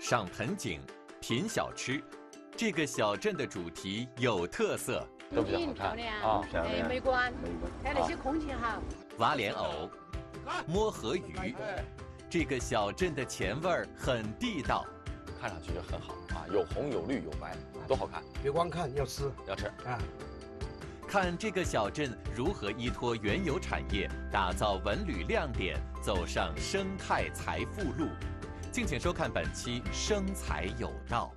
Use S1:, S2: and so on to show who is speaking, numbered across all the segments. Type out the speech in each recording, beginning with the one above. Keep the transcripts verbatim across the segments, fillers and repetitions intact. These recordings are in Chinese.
S1: 上盆景，品小吃。这个小镇的主题有特色，
S2: 都比较好看啊，
S3: 哎，美观，
S2: 美观，
S3: 还有那些空气好。
S1: 挖莲藕、摸河鱼，这个小镇的前味儿很地道，
S2: 看上去就很好啊，有红有绿有白，多好看！
S4: 别光看，要吃，
S2: 要吃
S4: 啊。
S1: 看这个小镇如何依托原有产业，打造文旅亮点，走上生态财富路。敬请收看本期《生财有道》。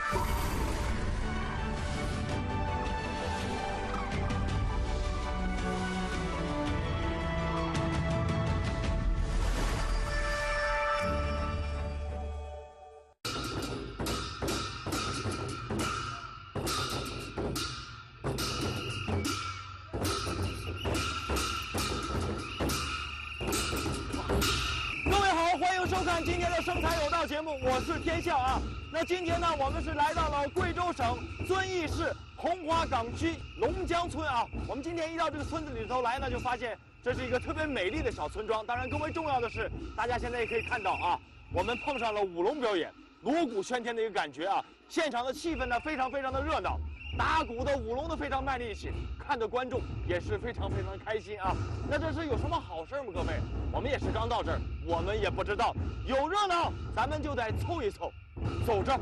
S5: 收看今天的《生财有道》节目，我是天笑啊。那今天呢，我们是来到了贵州省遵义市红花岗区龙江村啊。我们今天一到这个村子里头来呢，就发现这是一个特别美丽的小村庄。当然，更为重要的是，大家现在也可以看到啊，我们碰上了舞龙表演，锣鼓喧天的一个感觉啊。现场的气氛呢，非常非常的热闹。打鼓的、舞龙的非常卖力气，看的观众也是非常非常的开心啊。那这是有什么好事吗？各位，我们也是刚到这儿，我们也不知道。有热闹，咱们就得凑一凑，走着。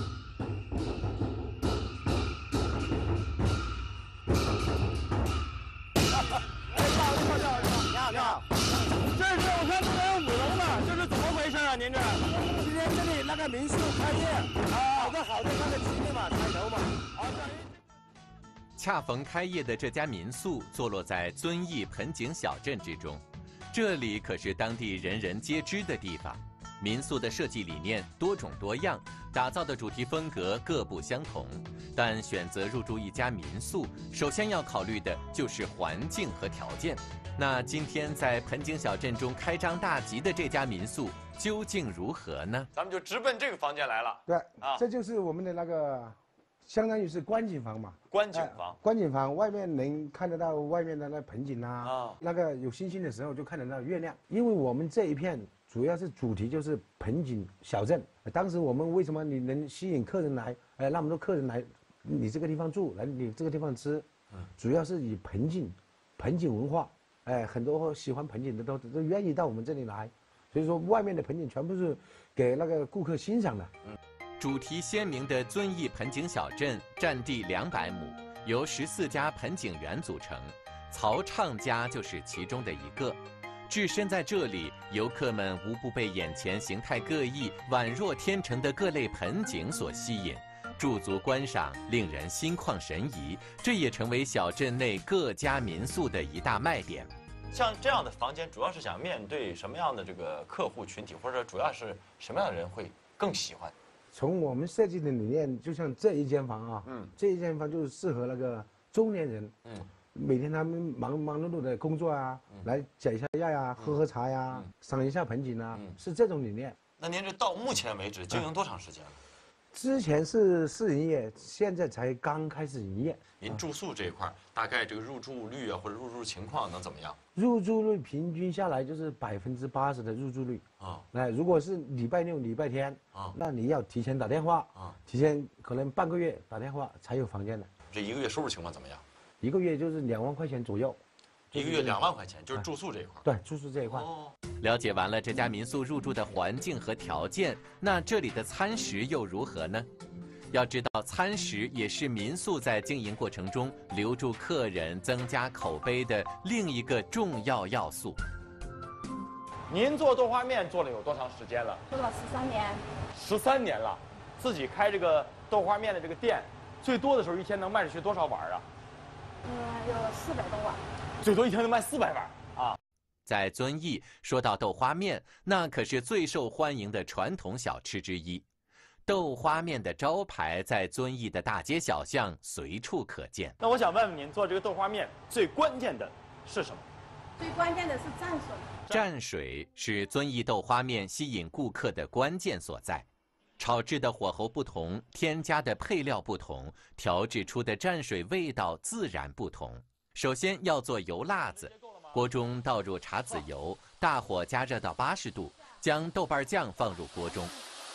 S5: 哎，不好意思，不好意思，你好，你好。这是我看这边有舞龙的，这是怎么回事啊？您这？
S4: 今天这里那个民宿开业，啊，好的好的那个吉利嘛，开头嘛。好，
S1: 恰逢开业的这家民宿坐落在遵义盆景小镇之中，这里可是当地人人皆知的地方。民宿的设计理念多种多样，打造的主题风格各不相同。但选择入住一家民宿，首先要考虑的就是环境和条件。那今天在盆景小镇中开张大吉的这家民宿究竟如何呢？
S5: 咱们就直奔这个房间来了。
S4: 对，
S5: 啊，
S4: 这就是我们的那个，相当于是观景房嘛。
S5: 观景房，
S4: 哎、观景房外面能看得到外面的那盆景啊，
S5: 啊，
S4: 那个有星星的时候就看得到月亮。因为我们这一片主要是主题就是盆景小镇。当时我们为什么你能吸引客人来，哎，那么多客人来你这个地方住，来你这个地方吃，嗯，主要是以盆景，盆景文化，哎，很多喜欢盆景的都都愿意到我们这里来。所以说，外面的盆景全部是给那个顾客欣赏的。
S1: 嗯，主题鲜明的遵义盆景小镇占地两百亩，由十四家盆景园组成，曹畅家就是其中的一个。置身在这里，游客们无不被眼前形态各异、宛若天成的各类盆景所吸引，驻足观赏，令人心旷神怡。这也成为小镇内各家民宿的一大卖点。
S5: 像这样的房间，主要是想面对什么样的这个客户群体，或者主要是什么样的人会更喜欢？
S4: 从我们设计的理念，就像这一间房啊，嗯，这一间房就是适合那个中年人，嗯，每天他们忙忙碌碌的工作啊，嗯、来解一下压呀、啊，喝喝茶呀、啊，嗯、赏一下盆景啊，嗯、是这种理念。
S5: 那您这到目前为止经营多长时间了？
S4: 之前是试营业，现在才刚开始营业。
S5: 您住宿这一块，大概这个入住率啊，或者入住情况能怎么样？
S4: 入住率平均下来就是百分之八十的入住率啊。那如果是礼拜六、礼拜天啊，那你要提前打电话啊，提前可能半个月打电话才有房间的。
S5: 这一个月收入情况怎么样？
S4: 一个月就是两万块钱左右。
S5: 一个月两万块钱，就是住宿这一块。
S4: 对，住宿这一块。
S5: 哦。
S1: 了解完了这家民宿入住的环境和条件，那这里的餐食又如何呢？要知道，餐食也是民宿在经营过程中留住客人、增加口碑的另一个重要要素。
S5: 您做豆花面做了有多长时间了？
S3: 做了十三年。
S5: 十三年了，自己开这个豆花面的这个店，最多的时候一天能卖出去多少碗啊？
S3: 嗯，有四百多碗。
S5: 最多一天能卖四百碗啊！
S1: 在遵义，说到豆花面，那可是最受欢迎的传统小吃之一。豆花面的招牌在遵义的大街小巷随处可见。
S5: 那我想问问您，做这个豆花面最关键的是什么？
S3: 最关键的是蘸水。
S1: 蘸水是遵义豆花面吸引顾客的关键所在。炒制的火候不同，添加的配料不同，调制出的蘸水味道自然不同。首先要做油辣子，锅中倒入茶籽油，大火加热到八十度，将豆瓣酱放入锅中。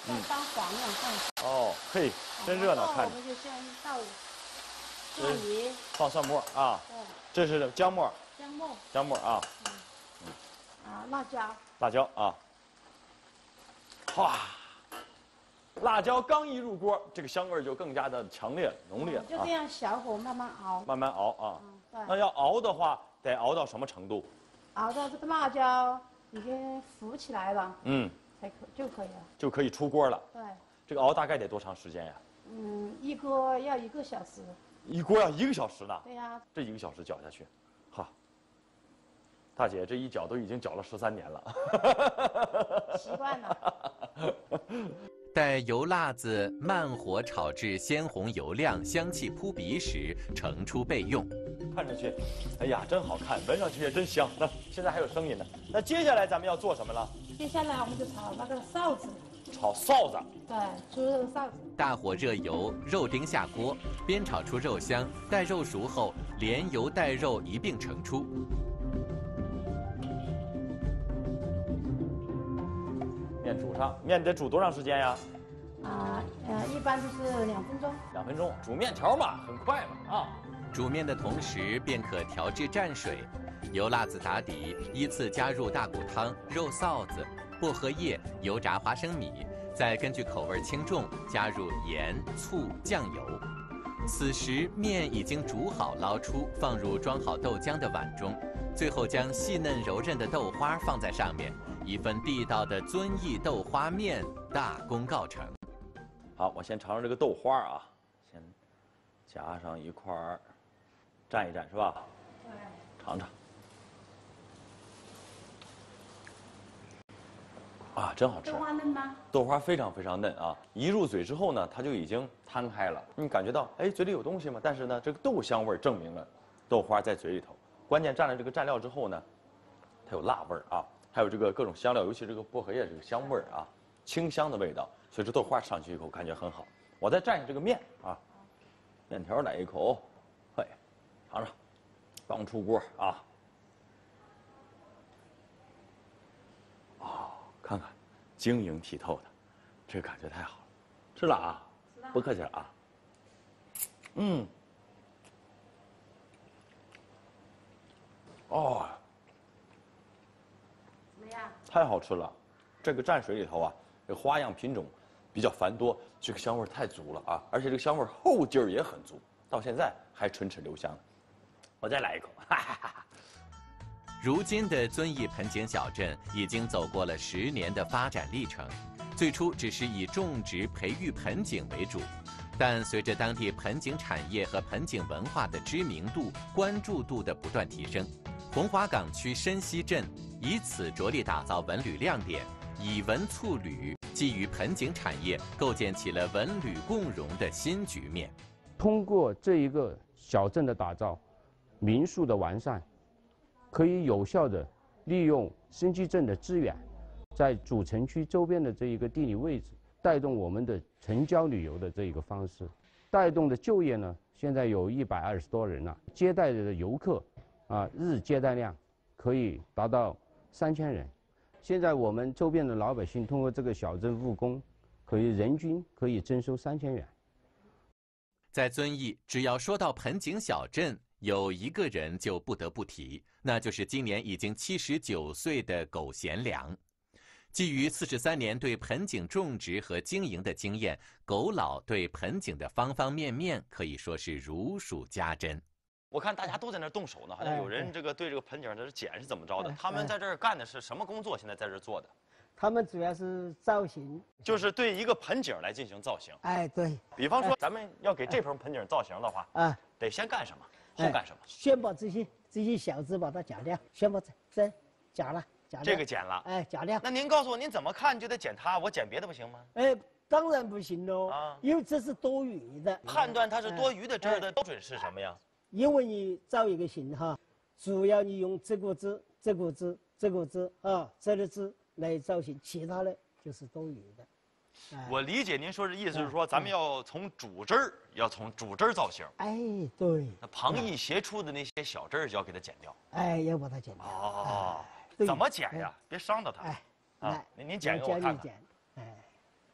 S3: 像当黄一样放。
S5: 哦，嘿，真热闹，看着。
S3: 我们就先倒蒜泥，
S5: 放蒜末啊，
S3: 对，
S5: 这是姜末，
S3: 姜末，
S5: 姜末啊，
S3: 啊，辣椒，
S5: 辣椒啊。哇，辣椒刚一入锅，这个香味儿就更加的强烈、浓烈啊
S3: 就这。样小火慢慢熬，
S5: 慢慢熬啊。
S3: 嗯，对，
S5: 那要熬的话，得熬到什么程度？
S3: 熬到这个辣椒已经浮起来了，
S5: 嗯，
S3: 才可就可以了。
S5: 就可以出锅了。
S3: 对，
S5: 这个熬大概得多长时间呀？
S3: 嗯，一锅要一个小时。
S5: 一锅要一个小时呢。
S3: 对呀，
S5: 这一个小时搅下去，哈。大姐这一搅都已经搅了十三年了。
S3: 习惯了。
S1: 待油辣子慢火炒至鲜红油亮、香气扑鼻时，盛出备用。
S5: 看上去，哎呀，真好看，闻上去也真香。那现在还有声音呢。那接下来咱们要做什么了？
S3: 接下来我们就炒那个臊子，
S5: 炒臊子。
S3: 对，猪肉臊子。
S1: 大火热油，肉丁下锅，煸炒出肉香。待肉熟后，连油带肉一并盛出。
S5: 面煮上，面得煮多长时间呀？
S3: 啊，呃，一般就是两分钟。
S5: 两分钟。煮面条嘛，很快嘛啊。
S1: 煮面的同时，便可调制蘸水，油辣子打底，依次加入大骨汤、肉臊子、薄荷叶、油炸花生米，再根据口味轻重加入盐、醋、酱油。此时面已经煮好，捞出，放入装好豆浆的碗中，最后将细嫩柔韧的豆花放在上面，一份地道的遵义豆花面大功告成。
S5: 好，我先尝尝这个豆花啊，先夹上一块儿，蘸一蘸是吧？
S3: 对。
S5: 尝尝。啊，真好吃！
S3: 豆花嫩吗？
S5: 豆花非常非常嫩啊！一入嘴之后呢，它就已经摊开了。你感觉到，哎，嘴里有东西吗？但是呢，这个豆香味儿证明了豆花在嘴里头。关键蘸了这个蘸料之后呢，它有辣味儿啊，还有这个各种香料，尤其这个薄荷叶这个香味儿啊，清香的味道。所以这豆花上去以后感觉很好。我再蘸一下这个面啊，面条来一口，嘿，尝尝，刚出锅啊。看看，晶莹剔透的，这个感觉太好了。吃了啊，不客气了啊。嗯。哦，
S3: 怎么样？
S5: 太好吃了！这个蘸水里头啊，这花样品种比较繁多，这个香味太足了啊！而且这个香味后劲儿也很足，到现在还唇齿留香呢。我再来一口，哈哈哈哈。
S1: 如今的遵义盆景小镇已经走过了十年的发展历程，最初只是以种植培育盆景为主，但随着当地盆景产业和盆景文化的知名度、关注度的不断提升，红华岗区深溪镇以此着力打造文旅亮点，以文促旅，基于盆景产业构建起了文旅共融的新局面。
S6: 通过这一个小镇的打造，民宿的完善，可以有效地利用深溪镇的资源，在主城区周边的这一个地理位置，带动我们的城郊旅游的这一个方式，带动的就业呢，现在有一百二十多人了，接待的游客，啊，日接待量可以达到三千人。现在我们周边的老百姓通过这个小镇务工，可以人均可以征收三千元。
S1: 在遵义，只要说到盆景小镇，有一个人就不得不提，那就是今年已经七十九岁的苟贤良。基于四十三年对盆景种植和经营的经验，苟老对盆景的方方面面可以说是如数家珍。
S5: 我看大家都在那儿动手呢，好像有人这个对这个盆景的剪是怎么着的？
S7: 哎
S5: 他们在这儿干的是什么工作？现在在这儿做的，
S7: 他们主要是造型，
S5: 就是对一个盆景来进行造型。
S7: 哎，对，
S5: 比方说，咱们要给这盆盆景造型的话，
S7: 啊，
S5: 得先干什么？后
S7: 哎
S5: 干什么？
S7: 先把这些这些小枝把它剪掉，先把这这剪了，剪掉
S5: 这个剪了。
S7: 哎，剪掉。
S5: 那您告诉我，您怎么看就得剪它，我剪别的不行吗？
S7: 哎，当然不行喽，
S5: 啊
S7: 因为这是多余的。
S5: 判断它是多余的枝儿的
S7: 哎
S5: 标准是什么呀？
S7: 因为你造一个型哈，主要你用这个枝、这个枝、这个枝啊，这个枝来造型，其他的就是多余的。哎
S5: 我理解您说的意思是说，咱们要从主枝儿，要从主枝儿造型。
S7: 哎，对，
S5: 那旁逸斜出的那些小枝儿就要给它剪掉。
S7: 哎，要把它剪掉。
S5: 哦，
S7: 对
S5: 怎么剪呀？别伤到它。
S7: 哎，
S5: 啊
S7: 来，
S5: 您您剪给我
S7: 教你
S5: 看看。
S7: 剪，哎，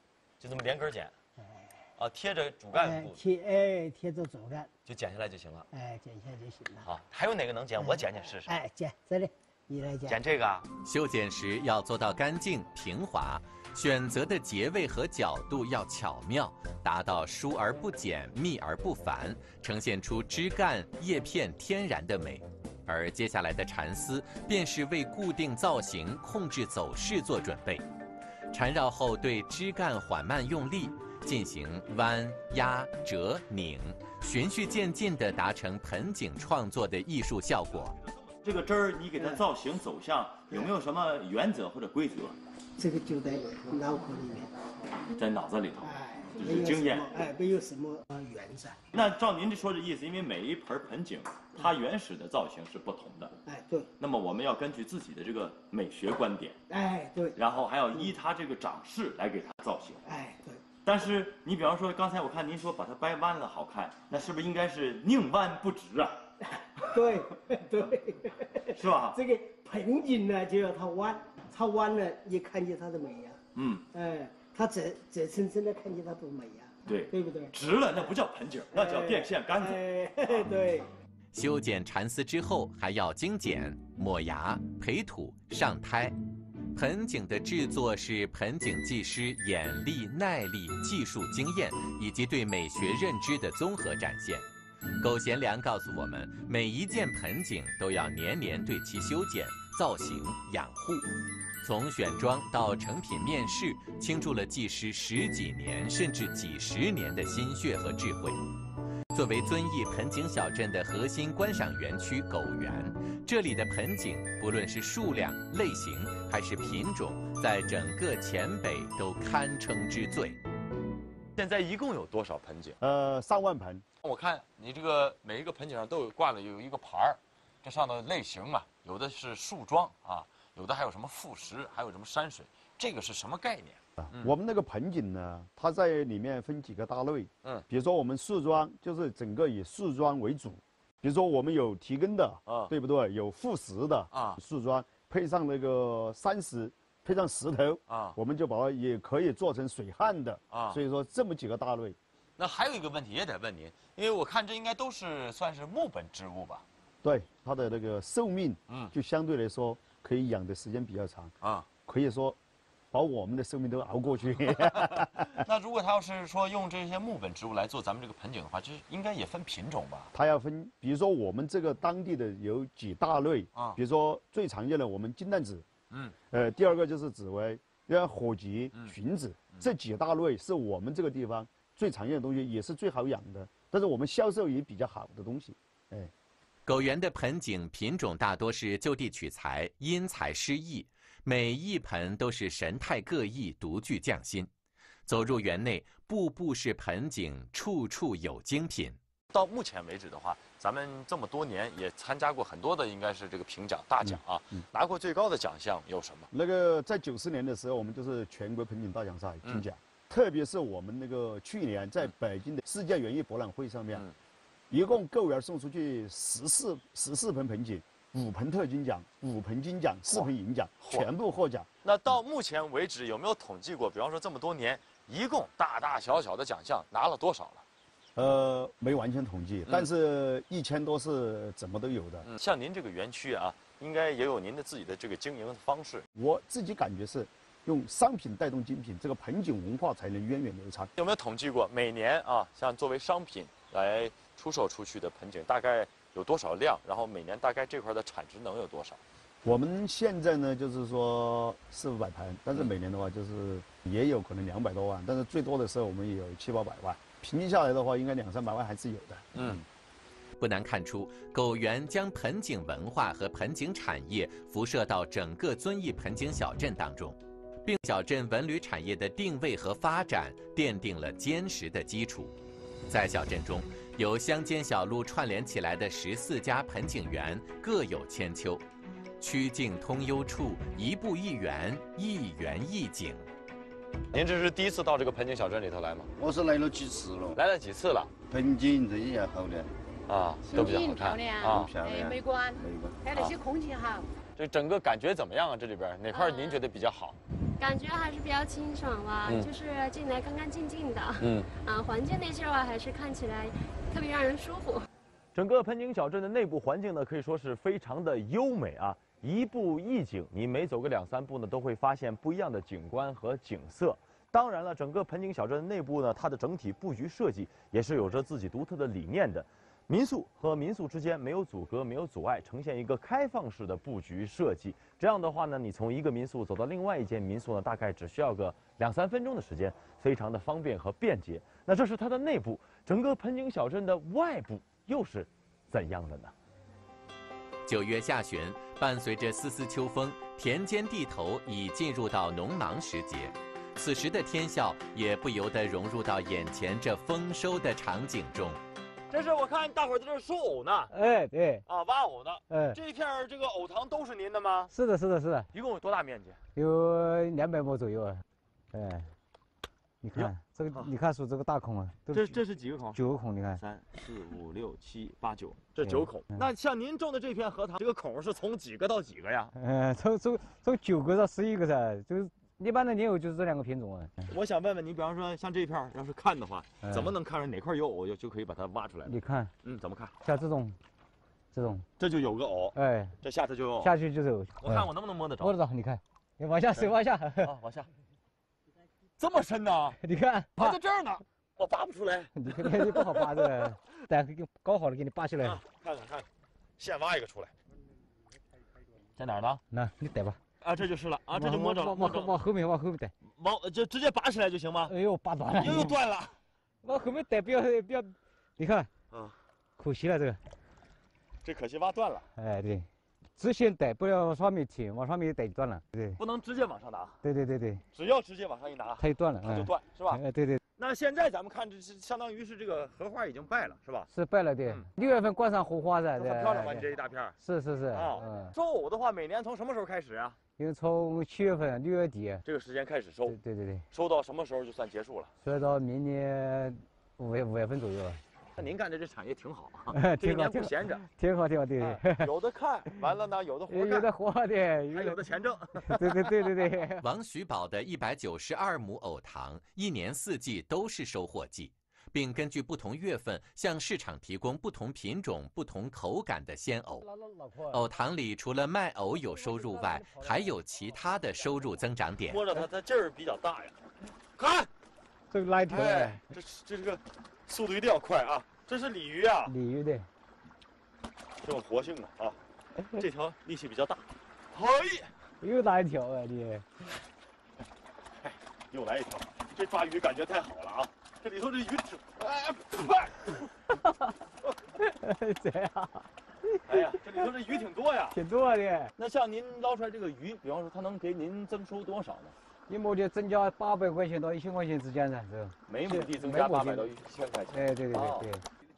S5: 就这么连根剪，啊，贴着主干
S7: 哎
S5: 部，
S7: 贴哎贴着主干，
S5: 就剪下来就行了。
S7: 哎剪下就行了。
S5: 好，还有哪个能剪？我剪剪试试。
S7: 哎剪这里，你来剪。
S5: 剪这个啊，
S1: 修剪时要做到干净平滑，选择的结位和角度要巧妙，达到疏而不减、密而不繁，呈现出枝干、叶片天然的美。而接下来的缠丝便是为固定造型、控制走势做准备。缠绕后，对枝干缓慢用力，进行弯、压、折、拧，循序渐进地达成盆景创作的艺术效果。
S8: 这个枝儿你给它造型走向有没有什么原则或者规则？
S7: 这个就在脑壳里面，
S8: 在脑子里头，
S7: 哎，
S8: 这是经验。
S7: 哎，没有什么呃原则。
S8: 那照您这说的意思，因为每一盆盆景，它原始的造型是不同的。
S7: 哎，对。
S8: 那么我们要根据自己的这个美学观点，
S7: 哎，对。
S8: 然后还要依它这个长势来给它造型。
S7: 哎，对。
S8: 但是你比方说，刚才我看您说把它掰弯了好看，那是不是应该是宁弯不直啊？
S7: 对对，
S8: 是吧？
S7: 这个盆景呢，就要它弯，它弯了，你看见它的美呀。
S8: 嗯。
S7: 哎，它折折撑撑的，看见它多美呀。
S8: 对，
S7: 对不对？
S8: 直了那不叫盆景，那叫电线杆子。
S7: 哎，对。
S1: 修剪蚕丝之后，还要精剪、抹芽、培土、上胎。盆景的制作是盆景技师眼力、耐力、技术经验以及对美学认知的综合展现。苟贤良告诉我们，每一件盆景都要年年对其修剪、造型、养护。从选装到成品面世，倾注了技师十几年甚至几十年的心血和智慧。作为遵义盆景小镇的核心观赏园区狗园，这里的盆景不论是数量、类型还是品种，在整个黔北都堪称之最。
S2: 现在一共有多少盆景？
S9: 呃，上万盆。
S2: 我看你这个每一个盆景上都有挂了有一个牌儿，这上头类型嘛，有的是树桩啊，有的还有什么复石，还有什么山水，这个是什么概念？
S9: 啊，我们那个盆景呢，它在里面分几个大类。
S2: 嗯，
S9: 比如说我们树桩就是整个以树桩为主，比如说我们有提根的，啊，对不对？有复石的啊，树桩配上那个山石，配上石头啊，我们就把它也可以做成水旱的啊。所以说这么几个大类。
S2: 那还有一个问题也得问您，因为我看这应该都是算是木本植物吧？
S9: 对，它的那个寿命，嗯，就相对来说可以养的时间比较长啊，可以说把我们的寿命都熬过去。
S2: 那如果他要是说用这些木本植物来做咱们这个盆景的话，这应该也分品种吧？
S9: 它要分，比如说我们这个当地的有几大类啊，比如说最常见的我们金蛋子，嗯，呃，第二个就是紫薇，第二火棘、荀子，这几大类是我们这个地方最常见的东西，也是最好养的，但是我们销售也比较好的东西，哎。
S1: 狗园的盆景品种大多是就地取材，因材施艺，每一盆都是神态各异，独具匠心。走入园内，步步是盆景，处处有精品。
S2: 到目前为止的话，咱们这么多年也参加过很多的，应该是这个评奖大奖啊，嗯嗯、拿过最高的奖项有什么？
S9: 那个在九十年的时候，我们就是全国盆景大奖赛金奖，嗯、特别是我们那个去年在北京的世界园艺博览会上面。嗯一共狗园送出去十四十四盆盆景，五盆特金奖，五盆金奖，四盆银奖，全部获奖。
S2: 那到目前为止有没有统计过？比方说这么多年，一共大大小小的奖项拿了多少了？
S9: 呃，没完全统计，嗯、但是一千多是怎么都有的。
S2: 嗯，像您这个园区啊，应该也有您的自己的这个经营方式。
S9: 我自己感觉是用商品带动精品，这个盆景文化才能源远流长。
S2: 有没有统计过每年啊，像作为商品来出售出去的盆景大概有多少量？然后每年大概这块的产值能有多少？
S9: 我们现在呢，就是说四五百盆，但是每年的话，就是也有可能两百多万，但是最多的时候我们也有七八百万，平均下来的话，应该两三百万还是有的。嗯，
S1: 不难看出，狗园将盆景文化和盆景产业辐射到整个遵义盆景小镇当中，并小镇文旅产业的定位和发展奠定了坚实的基础。在小镇中，由乡间小路串联起来的十四家盆景园各有千秋，曲径通幽处，一步一园，一园一景。
S2: 您这是第一次到这个盆景小镇里头来吗？
S10: 我是来了几次了。
S2: 来了几次了？
S10: 盆景这也好的，
S2: 啊，都比较好看
S3: 啊，漂亮，美观，美观，还有那些空气好。
S2: 这整个感觉怎么样啊？这里边哪块您觉得比较好？
S11: 感觉还是比较清爽吧，
S5: 嗯、
S11: 就是进来干干净净的。
S5: 嗯，
S11: 啊，环境那些的话还是看起来特别让人舒服。
S5: 整个盆景小镇的内部环境呢，可以说是非常的优美啊，一步一景，你每走个两三步呢，都会发现不一样的景观和景色。当然了，整个盆景小镇的内部呢，它的整体布局设计也是有着自己独特的理念的。民宿和民宿之间没有阻隔，没有阻碍，呈现一个开放式的布局设计。这样的话呢，你从一个民宿走到另外一间民宿呢，大概只需要个两三分钟的时间，非常的方便和便捷。那这是它的内部，整个盆景小镇的外部又是怎样的呢？
S1: 九月下旬，伴随着丝丝秋风，田间地头已进入到农忙时节。此时的天笑也不由得融入到眼前这丰收的场景中。
S5: 这是我看大伙儿在这收藕呢。
S7: 哎，对。
S5: 啊，挖藕呢。
S7: 哎，
S5: 这一片这个藕塘都是您的吗？
S7: 是的，是的，是的。
S5: 一共有多大面积？
S7: 有两百亩左右啊。哎，你看这个，你看数这个大孔啊。
S5: 这这是几个孔？
S7: 九个孔，你看。
S5: 三四五六七八九，这九孔。那像您种的这片荷塘，这个孔是从几个到几个呀？
S7: 呃，从从从九个到十一个噻，就是。一般的年藕就是这两个品种啊。
S5: 我想问问你，比方说像这片要是看的话，嗯、怎么能看出哪块有藕就就可以把它挖出来？
S7: 你看，
S5: 嗯，怎么看？
S7: 像这种，这种，
S5: 这就有个藕，
S7: 哎，
S5: 这下头就有藕，
S7: 下去就是藕。
S5: 我看我能不能摸得着？
S7: 摸得着，你看，你往下，手往下，
S5: 啊，往下，这么深呢？
S7: 你看，
S5: 它在这儿呢，我拔不出来。
S7: 你看，你不好拔这个，待会给搞好了给你拔起来。
S5: 啊、看看看，现挖一个出来，在哪儿呢？
S7: 那你逮吧。
S5: 啊，这就是了啊，这就摸着了，
S7: 往往往后面往后面逮，
S5: 往就直接拔起来就行吗？
S7: 哎呦，拔断了，
S5: 又断了，
S7: 往后面逮，不要不要，你看，
S5: 啊，
S7: 可惜了这个，
S5: 这可惜挖断了。
S7: 哎，对，直线逮，不要往上面挺，往上面逮就断了，对，
S5: 不能直接往上拿。
S7: 对对对对，
S5: 只要直接往上一拿，
S7: 它就断了，
S5: 它就断，是吧？
S7: 哎，对对。
S5: 那现在咱们看，这是相当于是这个荷花已经败了，是吧？
S7: 是败了，对。六月份挂上荷花噻，
S5: 很漂亮吧？你这一大片。
S7: 是是是。
S5: 啊，收藕的话，每年从什么时候开始啊？
S7: 因为从七月份、六月底
S5: 这个时间开始收。
S7: 对对对。
S5: 收到什么时候就算结束了？
S7: 收到明年五月五月份左右。
S5: 那您干的这产业挺好啊，这一年不闲着。
S7: 挺好挺好，对对。
S5: 有的看，完了呢，有的活干。
S7: 有的活的，
S5: 还有的钱挣。
S7: 对对对对对。
S1: 王徐宝的一百九十二亩藕塘，一年四季都是收获季，并根据不同月份向市场提供不同品种、不同口感的鲜藕。藕塘里除了卖藕有收入外，还有其他的收入增长点。
S5: 摸着它，它劲儿比较大呀。看，
S7: 这个拉条，
S5: 哎，这这这个速度一定要快啊！这是鲤鱼啊，
S7: 鲤鱼的，
S5: 这种活性的啊，这条力气比较大。嘿，
S7: 又来一条啊你！
S5: 哎，又来一条，这抓鱼感觉太好了啊！这里头这鱼挺，哎，
S7: 快！这样。
S5: 哎呀，这里头这鱼挺多呀，
S7: 挺多的。
S5: 那像您捞出来这个鱼，比方说它能给您增收多少呢？
S7: 一亩地增加八百块钱到一千块钱之间的，是
S5: 每亩地增加八百到一千块钱。
S7: 哎，对对对对。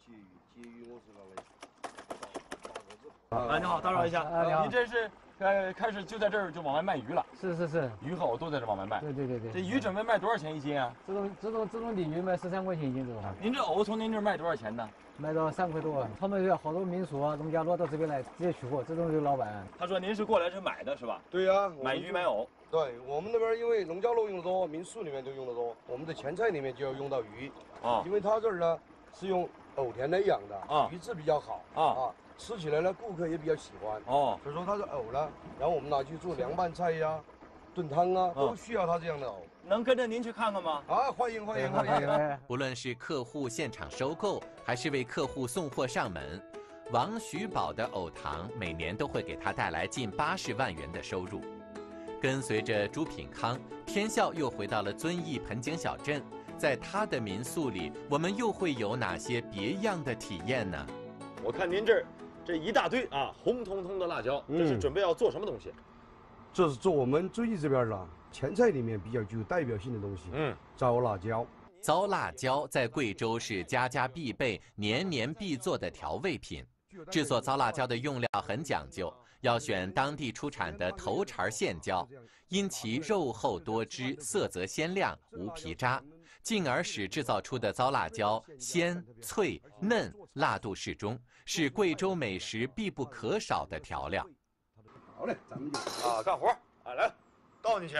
S5: 啊，你好，打扰一下，
S7: 啊，你好，
S5: 您这是呃开始就在这儿就往外卖鱼了？
S7: 是是是，
S5: 鱼和藕都在这往外卖。
S7: 对对对对。
S5: 这鱼准备卖多少钱一斤啊？
S7: 这种这种这种鲤鱼卖十三块钱一斤，这种。
S5: 您这藕从您这儿卖多少钱呢？
S7: 卖到三块多。他们有好多民宿啊、农家乐到这边来直接取货，这种有老板。
S5: 他说您是过来是买的是吧？
S12: 对呀，
S5: 买鱼买藕。
S12: 对我们那边因为农家乐用的多，民宿里面就用的多，我们的前菜里面就要用到鱼啊，因为他这儿呢是用藕田来养的啊，鱼质比较好啊啊，吃起来呢顾客也比较喜欢哦，所以说它是藕呢，然后我们拿去做凉拌菜呀、炖汤啊，都需要它这样的藕。
S5: 能跟着您去看看吗？
S12: 啊，欢迎欢迎欢迎！
S1: 无论是客户现场收购，还是为客户送货上门，王徐宝的藕塘每年都会给他带来近八十万元的收入。跟随着朱品康，天笑又回到了遵义盆景小镇。在他的民宿里，我们又会有哪些别样的体验呢？
S5: 我看您这儿这一大堆啊，红彤彤的辣椒，这是准备要做什么东西？
S12: 嗯、这是做我们遵义这边的前菜里面比较具有代表性的东西。嗯，糟辣椒。
S1: 糟辣椒在贵州是家家必备、年年必做的调味品。制作糟辣椒的用料很讲究，要选当地出产的头茬线椒，因其肉厚多汁、色泽鲜亮、无皮渣，进而使制造出的糟辣椒鲜、脆、嫩、辣度适中，是贵州美食必不可少的调料。
S12: 好嘞，咱们就
S5: 啊干活啊来，倒进去，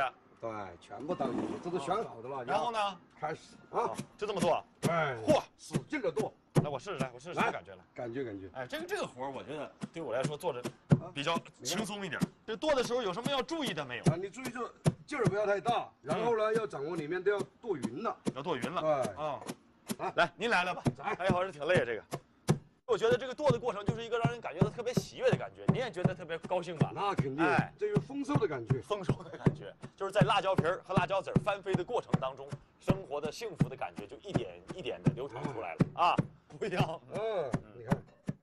S12: 对，全部倒进去，这都选好的辣椒。
S5: 然后呢？
S12: 开始啊，
S5: 就这么做。
S12: 哎，
S5: 嚯，
S12: 使劲的剁。
S5: 来，我试试来，我试试什么感觉来？
S12: 感觉感觉。
S5: 哎，这个这个活儿，我觉得对我来说做着比较轻松一点。这剁的时候有什么要注意的没有？
S12: 啊，你注意就劲儿不要太大，然后呢，要掌握里面都要剁匀了，
S5: 要剁匀了。
S12: 对，
S5: 啊，啊，来，您来了吧？哎，好像是挺累啊，这个。我觉得这个剁的过程就是一个让人感觉到特别喜悦的感觉，你也觉得特别高兴吧？
S12: 那肯定，
S5: 哎，
S12: 这个丰收的感觉，
S5: 丰收的感觉，就是在辣椒皮儿和辣椒籽儿翻飞的过程当中，生活的幸福的感觉就一点一点的流淌出来了啊！不一样，
S12: 嗯，你看。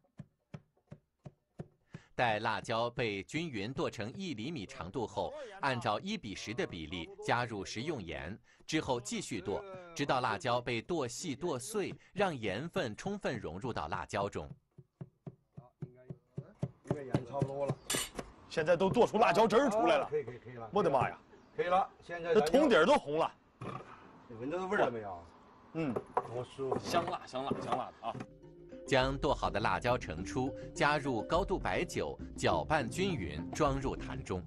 S1: 待辣椒被均匀剁成一厘米长度后，按照一比十的比例加入食用盐，之后继续剁，直到辣椒被剁细剁碎，让盐分充分融入到辣椒中。
S12: 应该盐差不多了，
S5: 现在都剁出辣椒汁儿出来了，
S12: 可以可以可以了。
S5: 我的妈呀，
S12: 可以了，现在
S5: 这桶底儿都红了，
S12: 你闻到这味儿了没有？
S5: 嗯，
S12: 多舒服，
S5: 香辣香辣香辣的啊！
S1: 将剁好的辣椒盛出，加入高度白酒，搅拌均匀，装入坛中。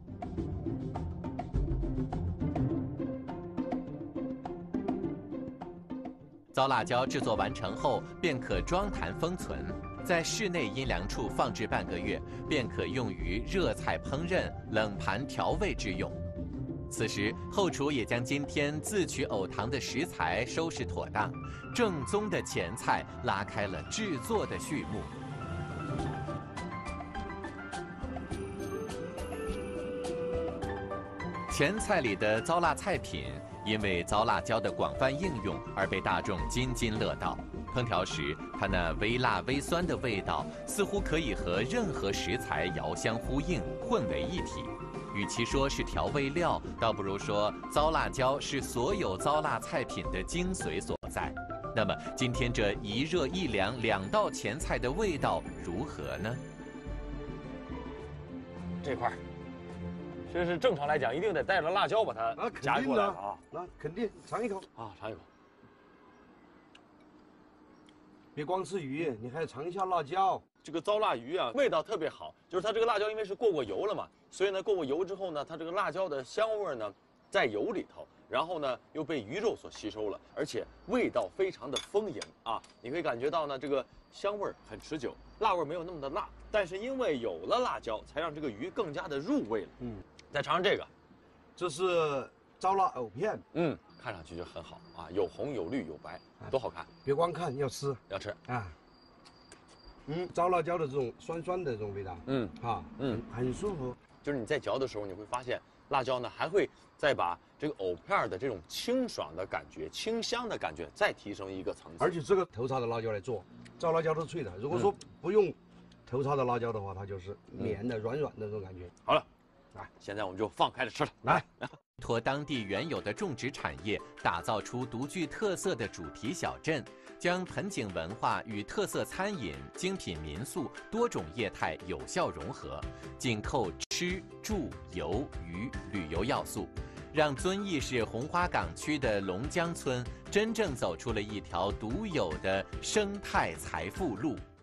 S1: 糟辣椒制作完成后，便可装坛封存，在室内阴凉处放置半个月，便可用于热菜烹饪、冷盘调味之用。此时，后厨也将今天自取藕塘的食材收拾妥当，正宗的前菜拉开了制作的序幕。前菜里的糟辣菜品，因为糟辣椒的广泛应用而被大众津津乐道。烹调时，它那微辣微酸的味道，似乎可以和任何食材遥相呼应，混为一体。与其说是调味料，倒不如说糟辣椒是所有糟辣菜品的精髓所在。那么，今天这一热一凉两道前菜的味道如何呢？
S5: 这块儿，这是正常来讲，一定得带着辣椒把它夹过来啊。
S12: 那肯定，尝一口
S5: 啊，尝一口。
S12: 别光吃鱼，你还要尝一下辣椒。
S5: 这个糟辣鱼啊，味道特别好，就是它这个辣椒因为是过过油了嘛，所以呢，过过油之后呢，它这个辣椒的香味呢，在油里头，然后呢又被鱼肉所吸收了，而且味道非常的丰盈啊，你可以感觉到呢，这个香味很持久，辣味没有那么的辣，但是因为有了辣椒，才让这个鱼更加的入味了。嗯，再尝尝这个，
S12: 这是糟辣藕片，
S5: 嗯，看上去就很好啊，有红有绿有白，多好看！
S12: 别光看，要吃，
S5: 要吃
S12: 啊。嗯，糟辣椒的这种酸酸的这种味道，嗯啊，嗯，很舒服。
S5: 就是你在嚼的时候，你会发现辣椒呢还会再把这个藕片的这种清爽的感觉、清香的感觉再提升一个层次。
S12: 而且这个头茬的辣椒来做，糟辣椒是脆的。如果说不用头茬的辣椒的话，它就是绵的、软软的这种感觉。
S5: 好了，来，现在我们就放开了吃了。
S12: 来。
S1: 托当地原有的种植产业，打造出独具特色的主题小镇，将盆景文化与特色餐饮、精品民宿多种业态有效融合，紧扣吃、住、游、娱旅游要素，让遵义市红花岗区的龙江村真正走出了一条独有的生态财富路。